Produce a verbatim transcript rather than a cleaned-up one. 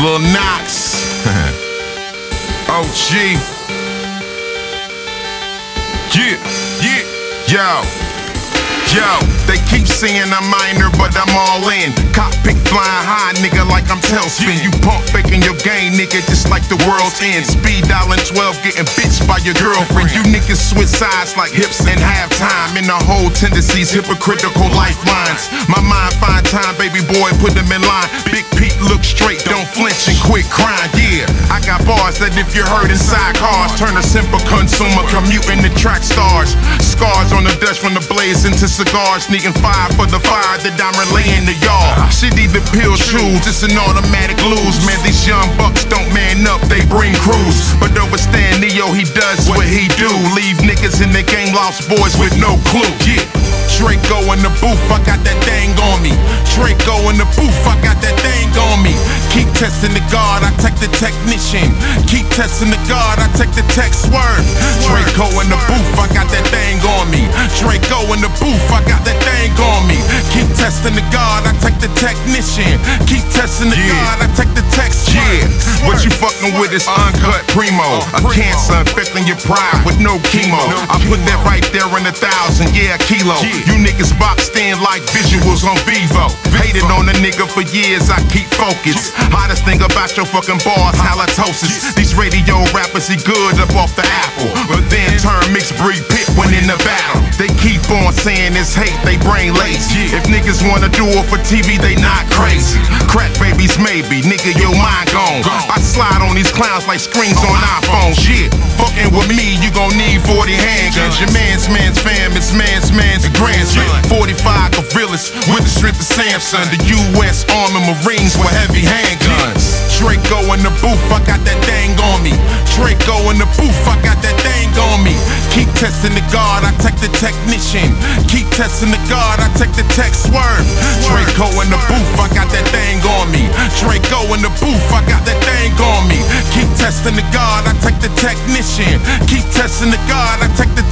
Lil Knox. O G. Yeah, yeah, yo. Yo, they keep saying I'm minor, but I'm all in. Cockpit flying high, nigga, like I'm tailspin. You pump faking your game, nigga, just like the world's end. Speed dialing twelve, getting bitched by your girlfriend. You niggas switch sides like hips and halftime. In the whole tendencies, hypocritical lifelines. My mind find time, baby boy, put them in line. Big Pete, look straight, don't flinch and quit crying. Yeah, I got bars that if you're hurt inside cars, turn a simple consumer, commuting to track stars. Scars on the dust from the blaze into cigars, needing fire for the fire that I'm relaying to y'all. Shit either pill shoes, it's an automatic lose. Man, these young bucks don't man up, they bring crews. But overstand Neo, he does what he do. Leave niggas in the game, lost boys with no clue. Yeah, Draco in the booth, I got that thing on me. Draco in the booth, I got that thing on me. Keep testing the guard, I take the technician. Keep testing the guard, I take the tech swerve. Draco in the booth, I got that thing on me. Draco in the booth, I got that thing on me. Keep testing the guard, I take the technician. Keep testing the yeah. guard, I take the tech swerve. Yeah, what you fucking with is uncut primo. A cancer infecting your pride with no chemo. I put that right there in a thousand, yeah, a kilo. You niggas boxed in like visuals on Vivo. Hated on a nigga for years, I keep focused. Hottest thing about your fucking bars, halitosis. These radio rappers, he good up off the apple, but then turn mixed breed pit when in the battle. They keep on saying it's hate, they brain lazy. If niggas wanna do it for T V, they not crazy. Crack babies maybe, nigga, your mind gone. I slide on these clowns like screens on iPhones. Shit, fucking with me, you gon' need forty handguns. Your man's man's fam, it's man's man's grandson. forty-five gorillas with the strength of Samson. The U S Army Marines with heavy handguns. Draco in the booth, I got that thing on me. Draco in the booth, I got that thing on me. Keep testing the guard, I take the technician. Keep testing the guard, I take the tech swerve. Draco in the booth, I got that thing on me. Draco in the booth, I got that thing on me. Keep testing the guard, I take the technician. Keep testing the guard, I take the